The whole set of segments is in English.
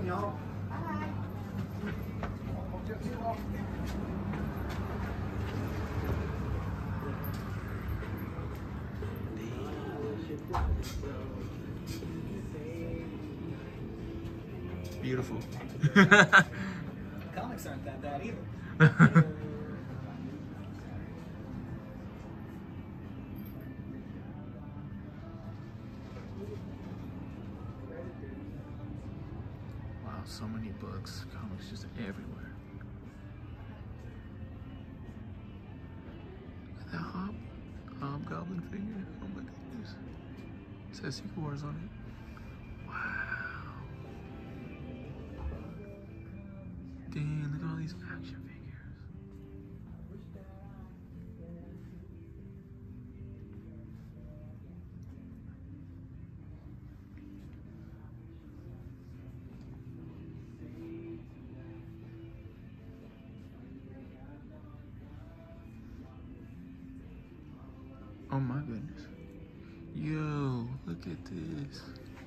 y'all. Beautiful. Comics aren't that bad either. Wow, so many books, comics just everywhere. Look at that hobgoblin figure. Oh my goodness. It says Secret Wars on it. Wow. Dang, look at all these action figures. Oh my goodness. Yo, look at this.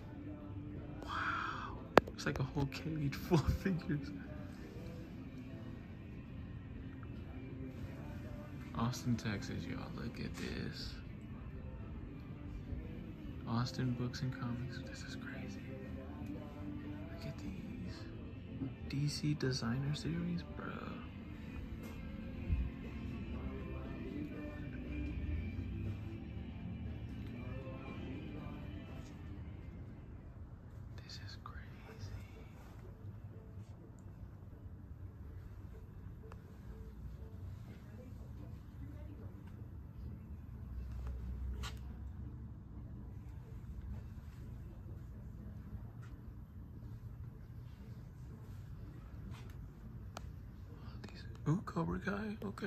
Wow. It's like a whole cage full of figures. Austin, Texas, y'all. Look at this. Austin Books and Comics. This is crazy. Look at these. DC Designer Series, bro. This is crazy. Ooh, Cobra Kai, okay.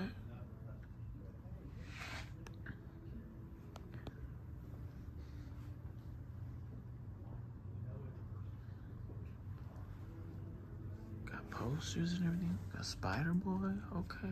Got posters and everything. Got Spider Boy, okay.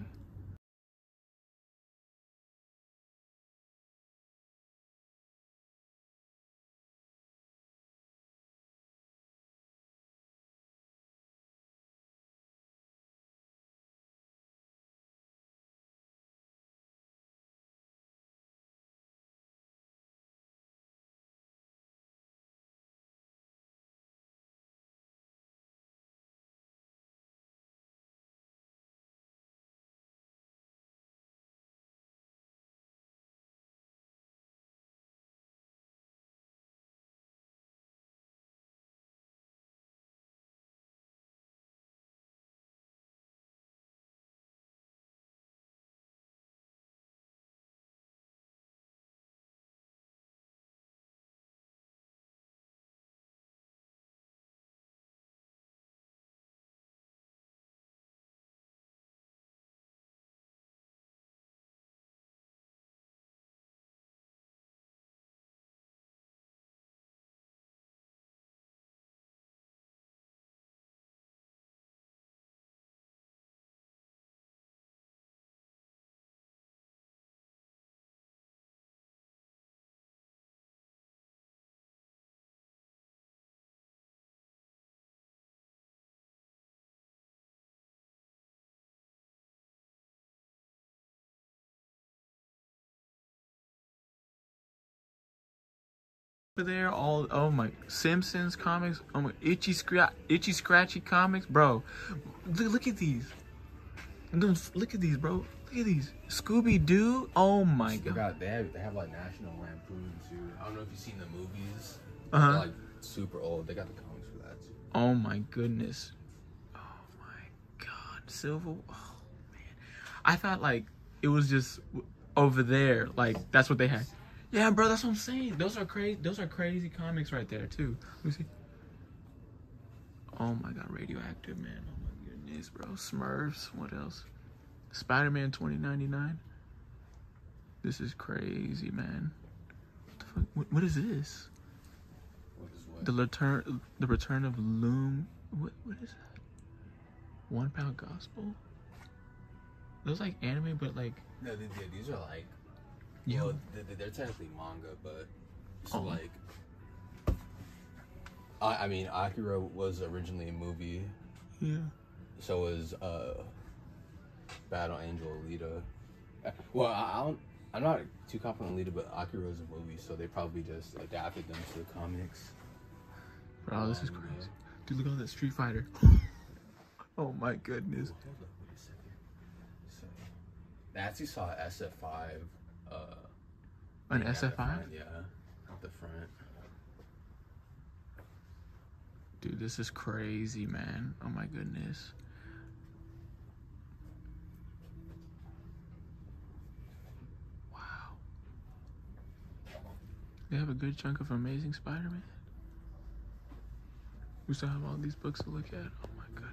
Over there, all, oh my, Simpsons comics, oh my, Itchy Scratchy comics, bro. Look at these. Look at these, bro. Look at these. Scooby Doo. Oh my god. They have like National Lampoon too. I don't know if you've seen the movies. Uh-huh. They're like super old. They got the comics for that too. Oh my goodness. Oh my god. Silver. Oh man. I thought like it was just over there. Like that's what they had. Yeah, bro. That's what I'm saying. Those are crazy. Those are crazy comics right there too. Let me see. Oh my god. Radioactive, man. Oh my goodness, bro. Smurfs. What else? Spider-Man 2099. This is crazy, man. What the fuck? What is this? What is what? The return of Loom. What is that? 1 Pound Gospel. Those like anime, but like. No, these are like. Yo. Well, they're technically manga, but it's like. I mean, Akira was originally a movie. Yeah. So was Battle Angel Alita. Well, I'm not too confident in Alita, but Akira was a movie, so they probably just adapted them to the comics. Bro, this is crazy. Dude, look at all that Street Fighter. Oh my goodness. Hold up, wait a second. So, I actually saw SF5. An at the SF5? front, yeah, at the front. Dude, this is crazy, man. Oh my goodness. Wow. They have a good chunk of Amazing Spider-Man. We still have all these books to look at. Oh my goodness.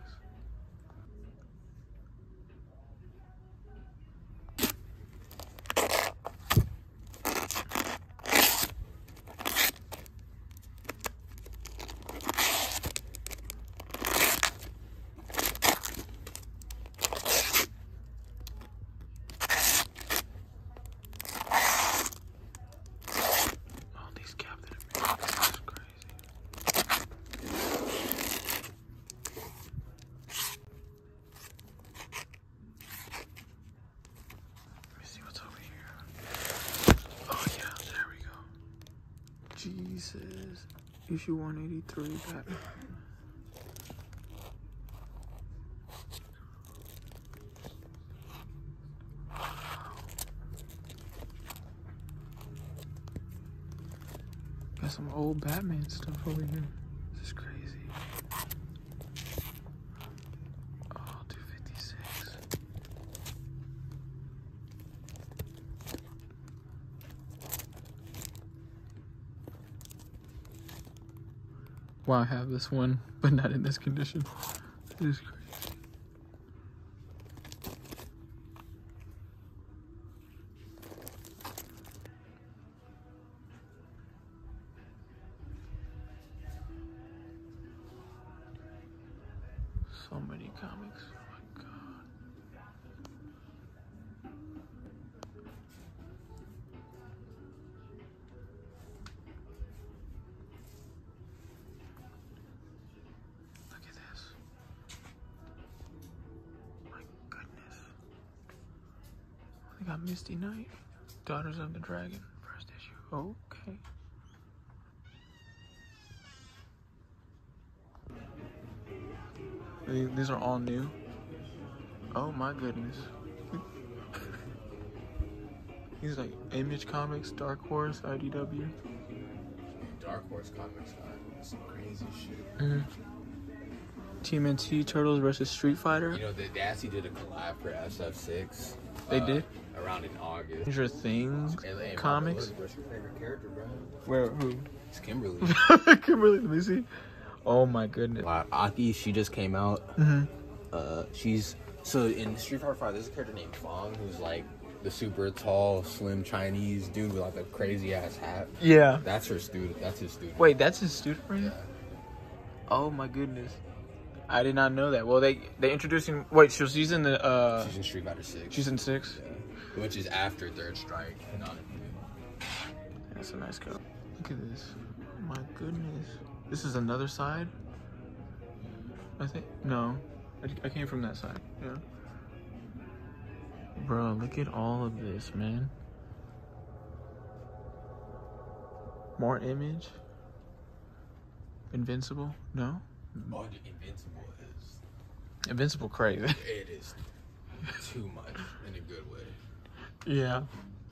Jesus. Issue 183, Batman. Got some old Batman stuff over here. This is crazy. Oh, 256. Wow, I have this one, but not in this condition. It is crazy. So many comics. Oh my god. Look at this. My goodness. They got Misty Knight, Daughters of the Dragon, first issue. Okay. These are all new. Oh my goodness. These are like Image Comics, Dark Horse, IDW. Dark Horse Comics got some crazy shit. TMNT Turtles versus Street Fighter. You know, they actually did a collab for SF6. They did? Around in August. Stranger Things Hey, comics. What's your favorite character, bro? Where? Who? It's Kimberly. Kimberly, let me see. Oh my goodness. Aki, she just came out. She's so in Street Fighter 5. There's a character named Fong who's like the super tall, slim Chinese dude with like a crazy ass hat. Yeah. That's her student. That's his student. Wait, that's his student right? Yeah. Oh my goodness. I did not know that. Well, they introducing. Wait, so she's in the. She's in Street Fighter 6. She's in 6. Yeah. Which is after Third Strike. That's a nice cover. Look at this. Oh my goodness. This is another side? I think. No. I came from that side. Yeah. Bro, look at all of this, man. More Image. Invincible? No? Oh, Invincible is. Invincible crazy. It is too much in a good way. Yeah.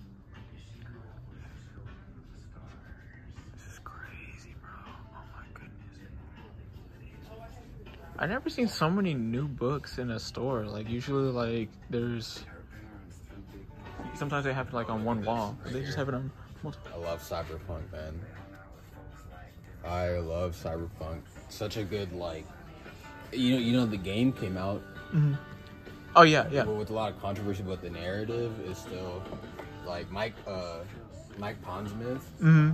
This is crazy, bro. Oh my goodness. I've never seen so many new books in a store. Like usually, like there's. Sometimes they have it like on one wall. They just have it on multiple. I love Cyberpunk, man. I love Cyberpunk. Such a good like. You know the game came out. Oh yeah, yeah. But with a lot of controversy, but the narrative is still like Mike Pondsmith. I mean,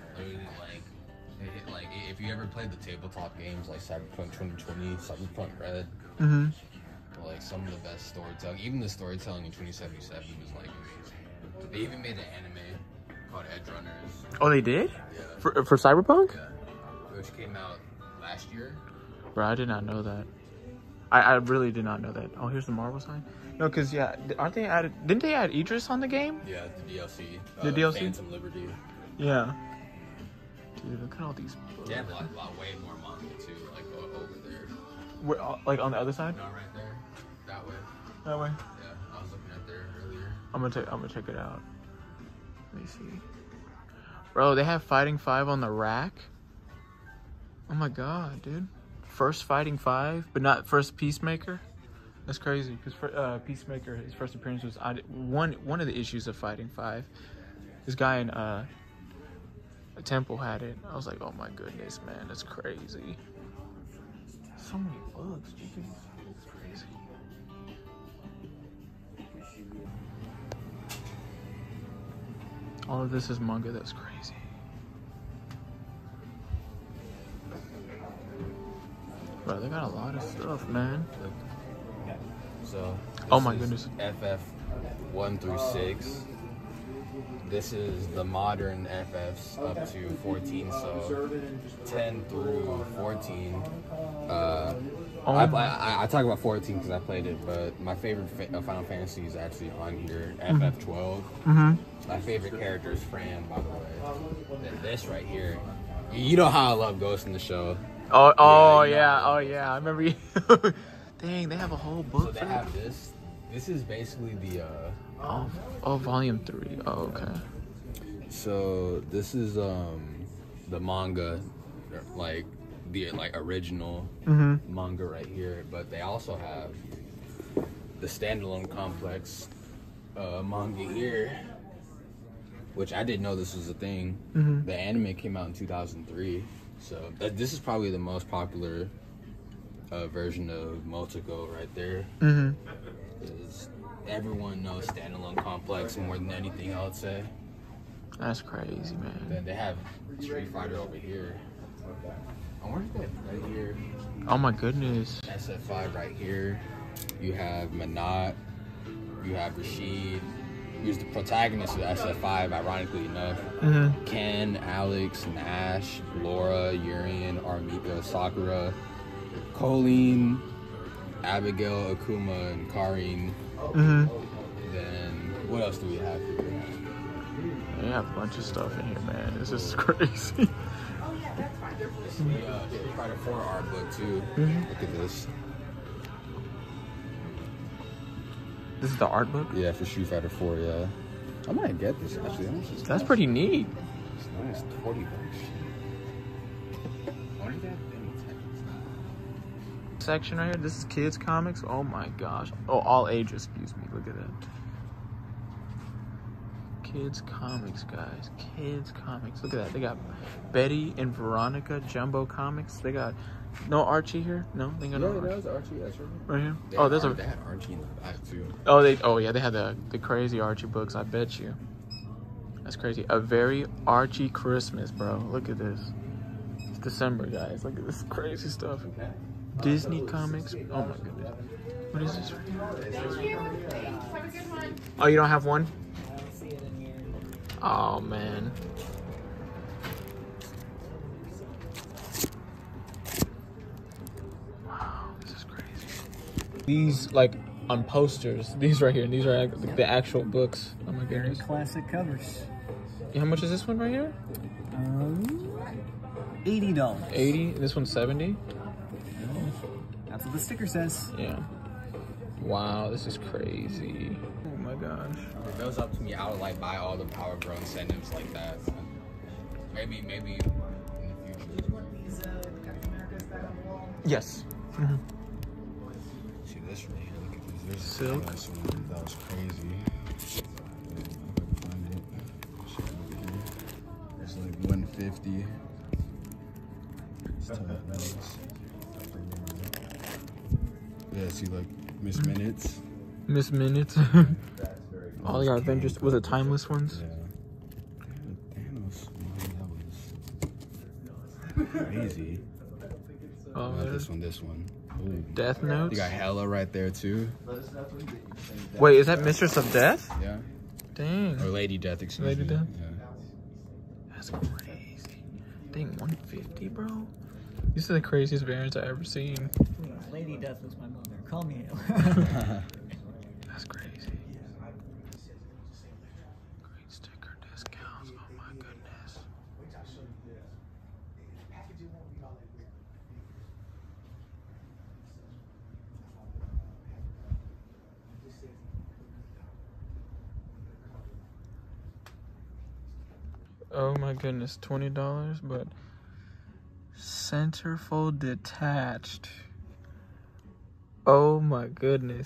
like if you ever played the tabletop games like Cyberpunk 2020, Cyberpunk Red, like some of the best storytelling. Even the storytelling in 2077 was like amazing. They even made an anime called Edge Runners. Oh, they did? Yeah. For Cyberpunk? Yeah. which came out last year. Bro, I did not know that. I really did not know that. Oh, here's the Marvel sign. No, because, yeah, aren't they added... Didn't they add Idris on the game? Yeah, the DLC. The DLC? Phantom Liberty. Yeah. Dude, look at all these books. They have a lot way more manga, too, like over there. Where, like, on the other side? No, right there. That way. That way? Yeah, I was looking at there earlier. I'm gonna check it out. Let me see. Bro, they have Fighting 5 on the rack. Oh my god, dude. First Fighting 5, but not first Peacemaker. That's crazy, because Peacemaker, his first appearance was one of the issues of Fighting 5. This guy in a temple had it. I was like, oh my goodness, man, that's crazy. So many books, dude. It's crazy. All of this is manga. That's crazy. Bro, they got a lot of stuff, man. So, oh my goodness. FF 1 through 6. This is the modern FFs up to 14. So 10 through 14. I talk about 14 because I played it, but my favorite Final Fantasy is actually on here. FF 12. My favorite character is Fran, by the way. Then this right here. You know how I love Ghost in the Shell. Oh yeah. I remember you. Dang, they have a whole book. So they have this. This is basically the volume 3. Oh, okay. So this is the manga, like the original manga right here, but they also have the standalone complex manga here, which I didn't know this was a thing. The anime came out in 2003, so this is probably the most popular version of Motoko right there. Because everyone knows standalone complex more than anything, I would say. That's crazy, man. Then they have Street Fighter over here. I wonder if right here. Oh my goodness. SF5 right here. You have Manat. You have Rashid, who's the protagonist of SF5, ironically enough. Ken, Alex, Nash, Laura, Urian, Armika, Sakura, Colleen, Abigail, Akuma, and Karin. Then what else do we have here? They have a bunch of stuff in here, man. This is crazy. Street Fighter 4 art book too. Look at this. This is the art book? Yeah, for Street Fighter 4, yeah. I might get this actually. That's pretty neat. It's nice, $40. Why do they have any text? Section right here. This is kids comics. Oh my gosh. Oh, all ages. Excuse me. Look at that. Kids comics, guys. Kids comics. Look at that. They got Betty and Veronica Jumbo comics. They got no Archie here. No, they got no Archie. Yeah, that was Archie. That's right here. They There's they had Archie in the back too. Oh, yeah. They had the crazy Archie books. I bet you. That's crazy. A very Archie Christmas, bro. Look at this. It's December, guys. Look at this crazy stuff. Disney comics. Oh my goodness. What is this? Oh, you don't have one? Oh man. Wow, this is crazy. These like on posters, these right here, these are like the actual books. Oh my goodness. Very classic covers. Yeah, how much is this one right here? $80. 80. This one's 70. That's what the sticker says. Yeah. Wow, this is crazy. Oh my gosh. If it was up to me, I would like buy all the Power Bro incentives like that. Maybe in the future. Yes. See this right here. Look at this. There's Silk. This one that was crazy. It's like 150. It's tough, nice. Yeah, see like Miss Minutes. Miss Minutes. Oh, they got Avengers. Was it timeless ones? Yeah. Thanos. That was crazy. Oh, This one. Ooh. Death Notes. You got Hella right there too. Wait, is that Mistress of Death? Yeah. Dang. Or Lady Death, excuse me. Lady Death? Yeah. That's crazy. Dang, 150, bro. These are the craziest variants I've ever seen. Lady Death was my mother. Call me Hale. That's crazy. Great sticker discounts. Oh my goodness. Oh my goodness, $20, but centerfold detached. Oh my goodness.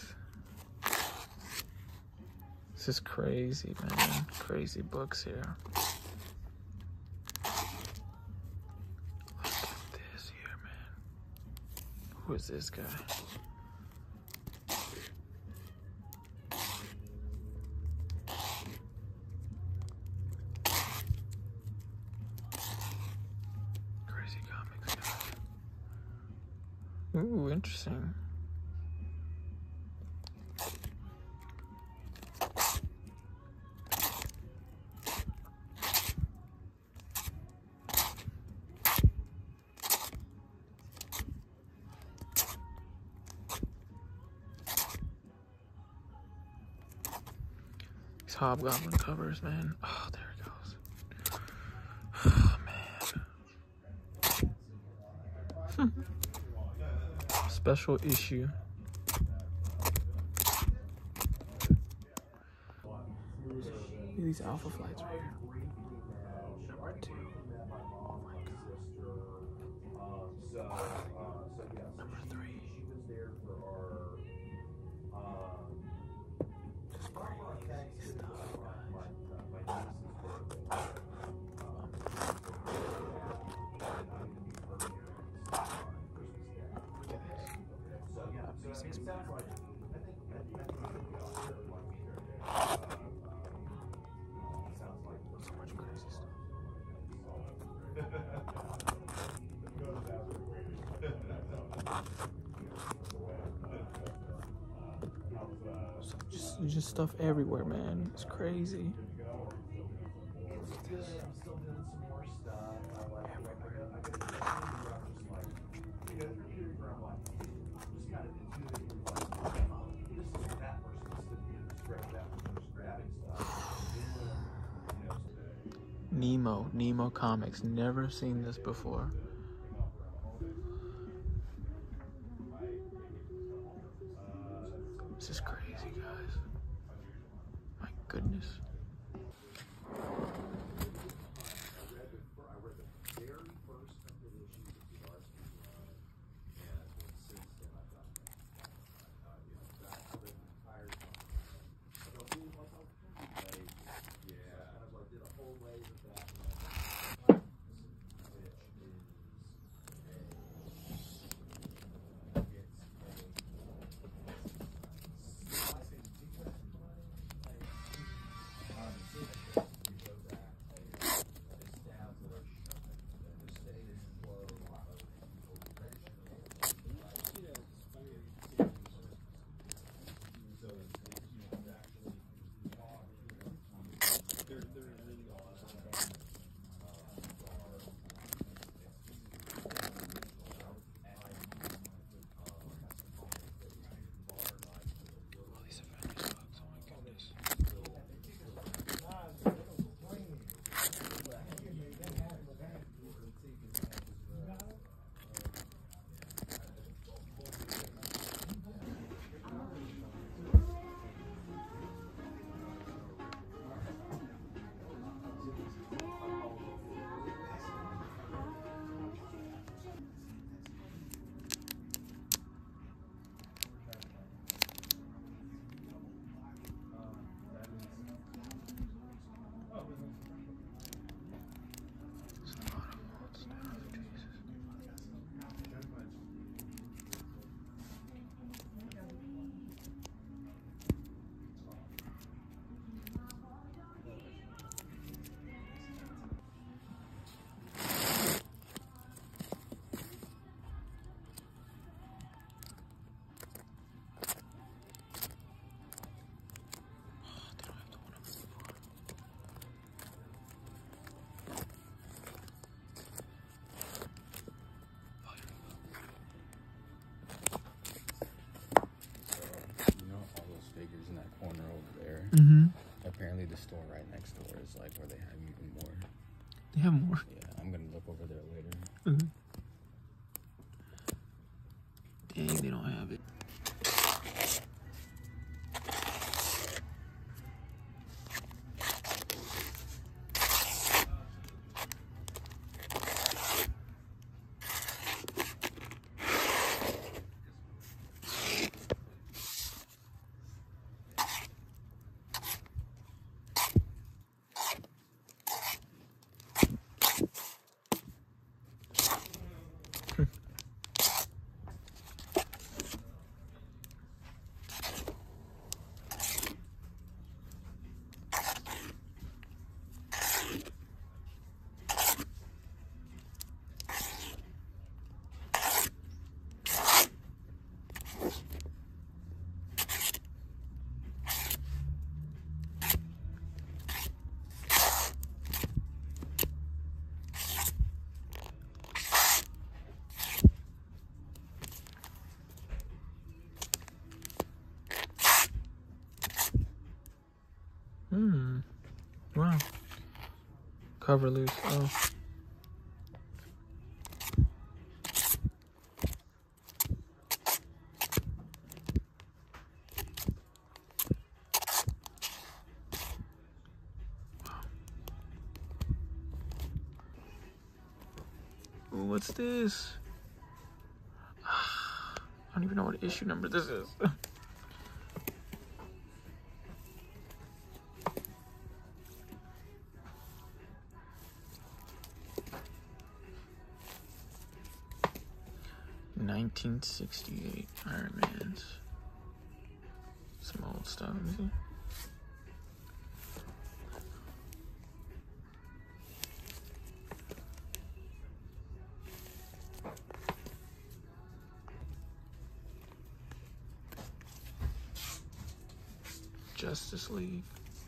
This is crazy, man. Crazy books here. Look at this here, man. Who is this guy? Crazy comics, guys. Ooh, interesting. These Hobgoblin covers, man. Oh, there it goes. Oh, man. Special issue. Look at these Alpha flights right here. Number 2. Oh my god. Number 3. Just crazy stuff, guys. Look at this. Amazing stuff. So much crazy stuff. Just stuff everywhere, man. It's crazy. Look at this. Nemo Comics. Never seen this before. This is crazy, guys. My goodness. apparently the store right next door is like where they have even more. They have more. Yeah, I'm gonna look over there later. Dang, they don't have it. Wow. Cover loose. Oh. Ooh, what's this? I don't even know what issue number this is. $1968 Iron Man's. Some old stuff. Let me see. Justice League.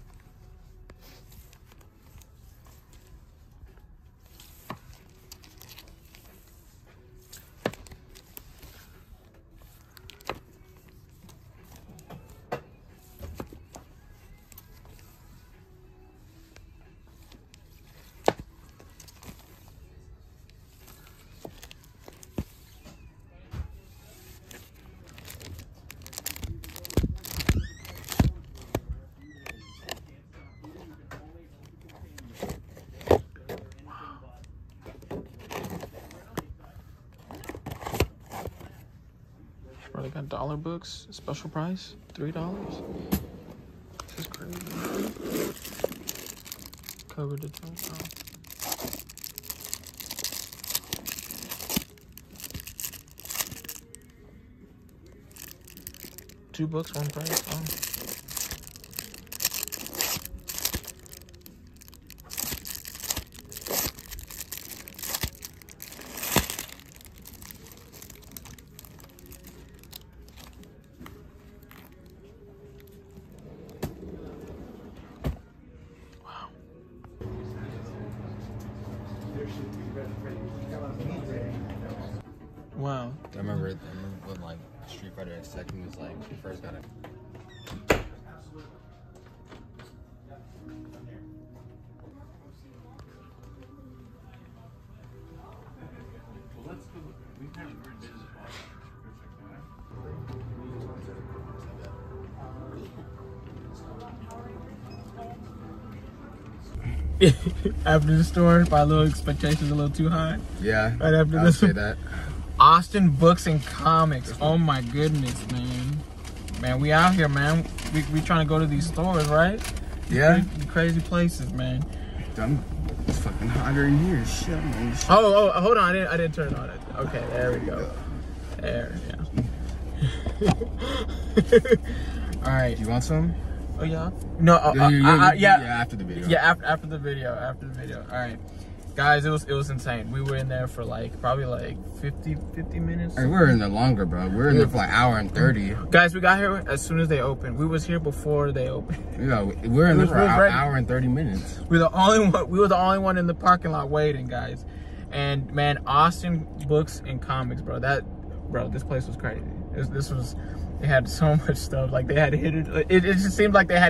Bro, they got dollar books, special price, $3. This is crazy. Cover the top. Two books, one price. Oh. Wow. I remember when like Street Fighter X Tekken was like first got it. After the store, my little expectations a little too high. Yeah, right after I would say that. Austin Books and Comics. Oh my goodness, man. Man, we out here, man. We trying to go to these stores, right? Yeah. These crazy places, man. It's fucking hotter in here. Shit, man. Oh, hold on. I didn't turn it on. Okay, there we go. There, yeah. All right. You want some? Oh yeah. No. Yeah. After the video. Yeah. After the video. All right. Guys, it was insane. We were in there for like probably like 50 minutes. Hey, we're in there longer, bro. We're in there for like an hour and 30. Guys, we got here as soon as they opened. We was here before they opened. Yeah, we're in there for an hour and 30 minutes. We were the only one in the parking lot waiting, guys. And man, Austin Books and Comics, bro. This place was crazy. They had so much stuff. Like they had hidden. It just seemed like they had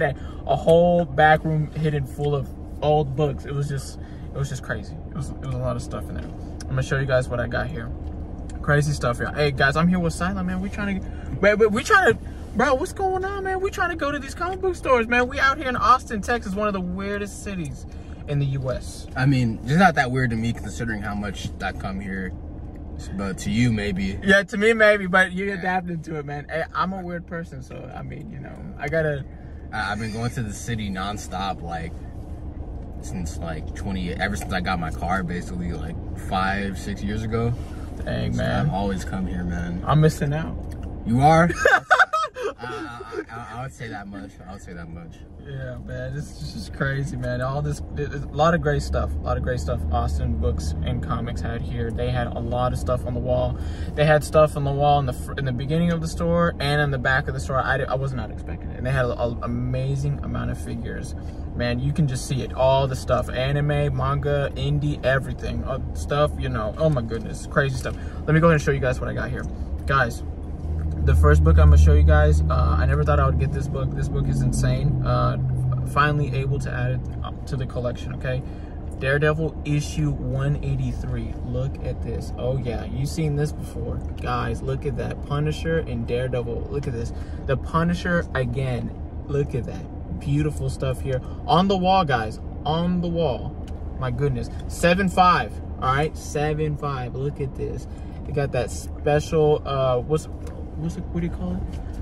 a whole back room hidden full of old books. It was just crazy. It was a lot of stuff in there. I'm gonna show you guys what I got here. Crazy stuff here. Hey guys, I'm here with Silent, man. We trying to, bro, what's going on, man? We trying to go to these comic book stores, man. We out here in Austin, Texas, one of the weirdest cities in the U.S. I mean, it's not that weird to me considering how much I come here, but to you maybe. Yeah, to me maybe, but you adapted to it, man. Hey, I'm a weird person, so I mean, you know, I gotta. I've been going to the city nonstop, like since like ever since I got my car, basically like 5-6 years ago. Dang, so man. I've always come here, man. I'm missing out. You are? I would say that much. I would say that much. Yeah, man, it's just crazy, man. All this, a lot of great stuff. A lot of great stuff Austin Books and Comics had here. They had a lot of stuff on the wall. They had stuff on the wall in the beginning of the store and in the back of the store. I was not expecting it. And they had an amazing amount of figures. Man, you can just see it. All the stuff. Anime, manga, indie, everything. Stuff, you know. Oh my goodness. Crazy stuff. Let me go ahead and show you guys what I got here. Guys, the first book I'm gonna show you guys, I never thought I would get this book. This book is insane. Finally able to add it to the collection, okay? Daredevil issue 183. Look at this. Oh yeah, you've seen this before. Guys, look at that. Punisher and Daredevil. Look at this. The Punisher again. Look at that. Beautiful stuff here. On the wall, guys. On the wall. My goodness. 7.5. Alright? 7.5. Look at this. They got that special what do you call it?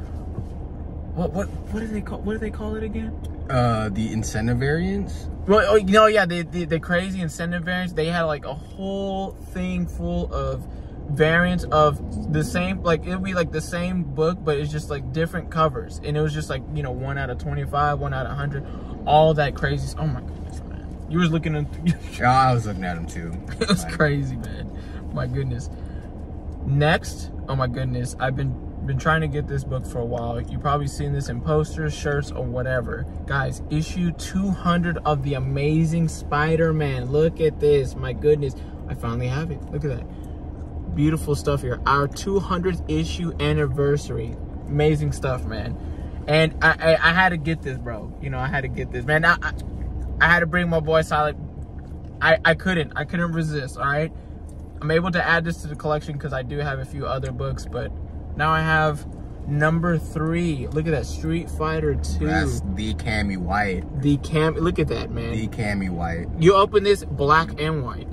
What do they call it again? The incentive variants. Well, you know, yeah, the crazy incentive variants. They had like a whole thing full of variants of the same, like it would be like the same book, but it's just like different covers, and it was just like, you know, 1 out of 25, 1 out of 100, all that crazy. Oh my goodness, man! You was looking at. Oh, I was looking at them too. It was crazy, man. My goodness. Next, oh my goodness, I've been trying to get this book for a while. You've probably seen this in posters, shirts, or whatever. Guys, issue 200 of the Amazing Spider-Man. Look at this. My goodness. I finally have it. Look at that. Beautiful stuff here. Our 200th issue anniversary. Amazing stuff, man. And I had to get this, bro. You know, I had to get this. Man, I had to bring my boy Silent. I couldn't resist, all right? I'm able to add this to the collection because I do have a few other books, but now I have number 3. Look at that, Street Fighter 2. That's the Cammy White. Look at that, man. The Cammy White. You open this, black and white.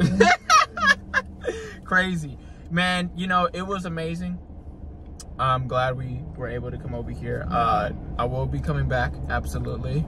Crazy. Man, you know, it was amazing. I'm glad we were able to come over here. I will be coming back, absolutely.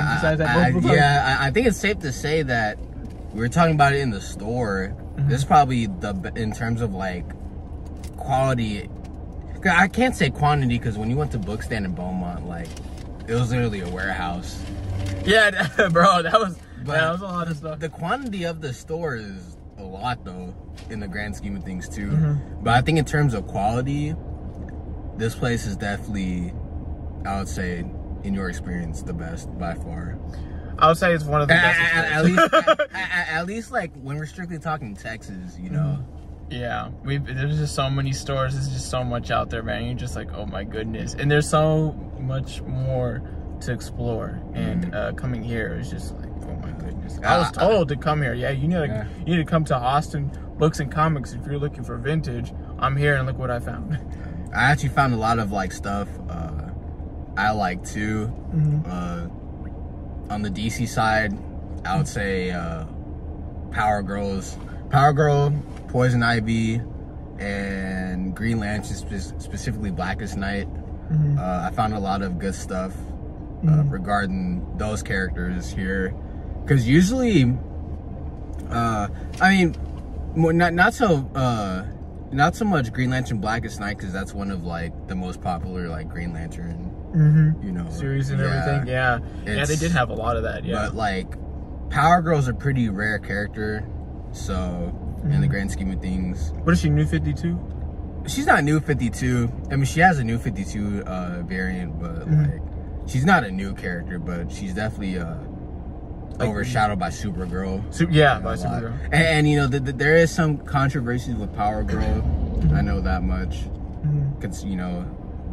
I think it's safe to say that we were talking about it in the store. This is probably in terms of like quality. I can't say quantity because when you went to Bookstand in Beaumont, like it was literally a warehouse. Yeah, bro, that was a lot of stuff. The quantity of the store is a lot though, in the grand scheme of things too. But I think in terms of quality, this place is definitely, I would say, in your experience, the best by far. I would say it's one of the best. At least like when we're strictly talking Texas, you know. Yeah, there's just so many stores. There's just so much out there, man. You're just like, oh my goodness. And there's so much more to explore. And coming here is just like, oh my goodness. I was told to come here. Yeah, you need to come to Austin Books and Comics if you're looking for vintage. I'm here and look what I found. I actually found a lot of like stuff I like too. On the DC side, I would say Power Girl, Poison Ivy, and Green Lantern, specifically Blackest Night. I found a lot of good stuff regarding those characters here, because usually, I mean, not so much Green Lantern Blackest Night, because that's one of like the most popular like Green Lantern you know, series and everything. Yeah, they did have a lot of that. Yeah, but like Power Girl's a pretty rare character, so in the grand scheme of things. What is she, New 52? She's not New 52. I mean, she has a New 52 variant, but like she's not a new character, but she's definitely overshadowed by Supergirl. By Supergirl. And you know, there is some controversy with Power Girl. I know that much. Cause you know,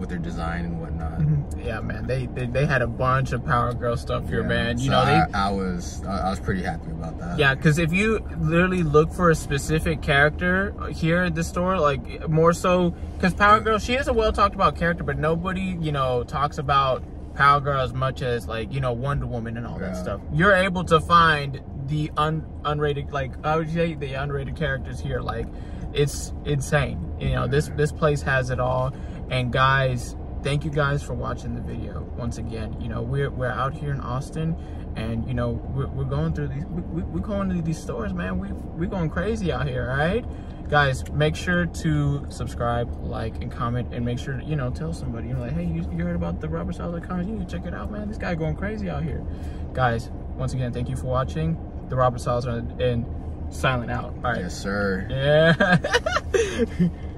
with their design and whatnot. Yeah, man, they had a bunch of Power Girl stuff here, man. You so know, I was pretty happy about that. Yeah, because if you literally look for a specific character here at the store, like more so, because Power Girl, she is a well talked about character, but nobody, you know, talks about Power Girl as much as, like, you know, Wonder Woman and all that stuff. You're able to find the unrated, like, I would say the unrated characters here. Like, it's insane. You know, this place has it all. And guys, thank you guys for watching the video once again. You know, we're out here in Austin, and you know, we're going through these, we're going to these stores, man. We're going crazy out here. All right, guys, make sure to subscribe, like, and comment, and make sure to, you know, tell somebody, you know, like, hey, you heard about the Robert Salazar comments? You need to check it out, man. This guy going crazy out here. Guys, once again, thank you for watching the Robert Salazar and Silent out. All right. Yes, sir. Yeah.